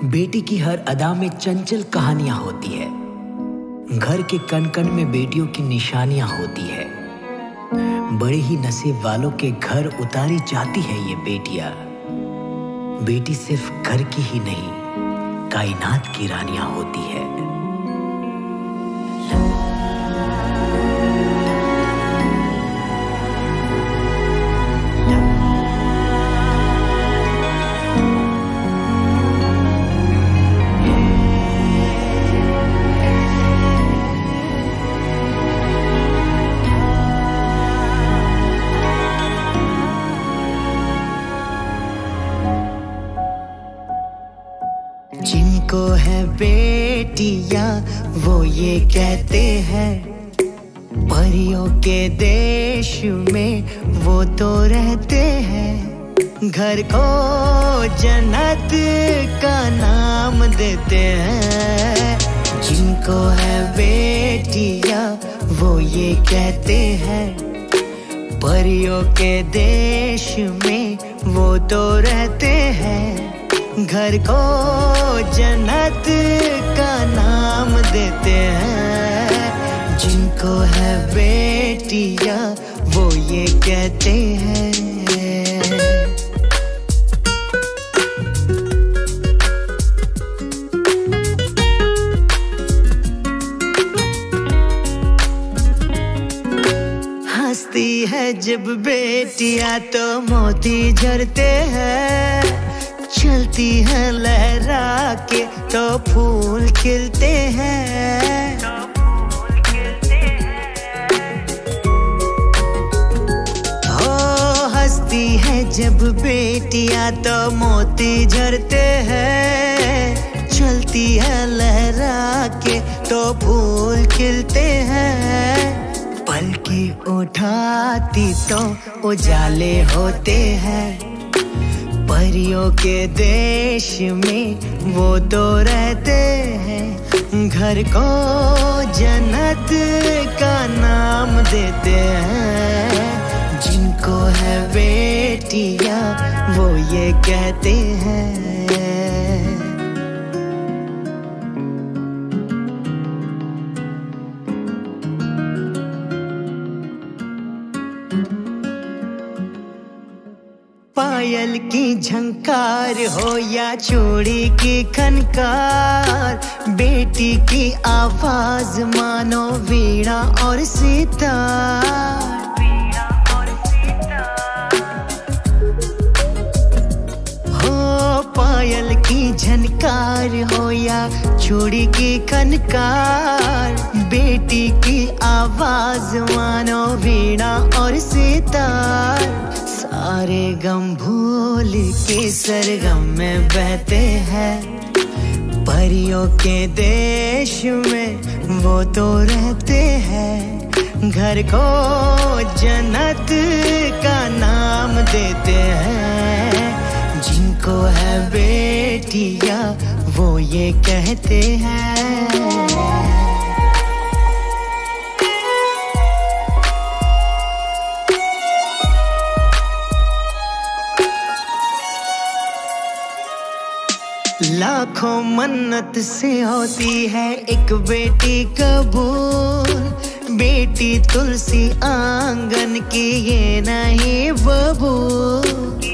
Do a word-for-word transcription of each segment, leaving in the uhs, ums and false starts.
बेटी की हर अदा में चंचल कहानियां होती है। घर के कण कण में बेटियों की निशानियां होती है। बड़े ही नसीब वालों के घर उतारी जाती है ये बेटियां। बेटी सिर्फ घर की ही नहीं, कायनात की रानियां होती है। जिनको है बेटियां वो ये कहते हैं, परियों के देश में वो तो रहते हैं। घर को जन्नत का नाम देते हैं। जिनको है बेटियां वो ये कहते हैं, परियों के देश में वो तो रहते हैं। घर को जन्नत का नाम देते हैं। जिनको है बेटियां वो ये कहते हैं। हंसती है जब बेटियां तो मोती झरते हैं। चलती है लहरा के तो फूल खिलते हैं। हो हंसती है जब बेटियां तो मोती झरते हैं। चलती है लहरा के तो फूल खिलते हैं। पलके उठाती तो उजाले होते हैं। परियों के देश में वो तो रहते हैं। घर को जन्नत का नाम देते हैं। जिनको है बेटियां वो ये कहते हैं। पायल की झंकार हो या चूड़ी की खनकार, बेटी की आवाज मानो वीणा और सितार। हो पायल की झनकार हो या चूड़ी की खनकार, बेटी की आवाज मानो वीणा और सितार। सारे गम भूल के सरगम में बहते हैं। परियों के देश में वो तो रहते हैं। घर को जन्नत का नाम देते हैं। जिनको है बेटियां वो ये कहते हैं। लाखों मन्नत से होती है एक बेटी कबूल। बेटी तुलसी आंगन की ये नहीं बबूल।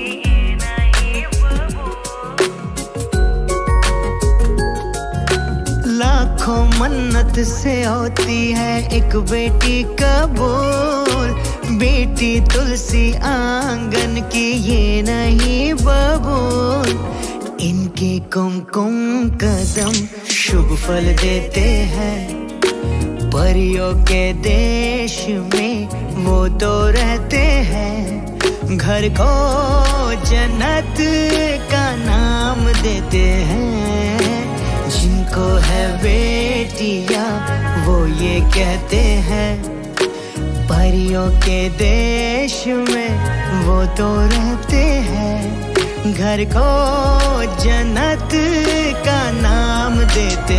लाखों मन्नत से होती है एक बेटी कबूल। बेटी तुलसी आंगन की ये नहीं बबूल। इनके कुमकुम कदम शुभ फल देते हैं। परियों के देश में वो तो रहते हैं। घर को जन्नत का नाम देते हैं। जिनको है बेटियां वो ये कहते हैं, परियों के देश में वो तो रहते हैं। घर को जन्नत का नाम देते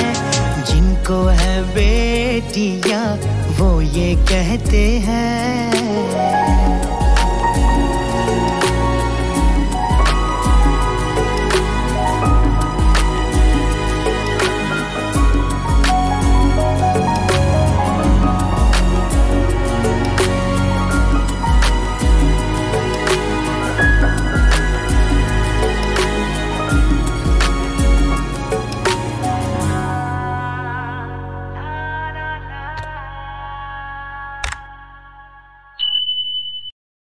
हैं। जिनको है बेटियां वो ये कहते हैं।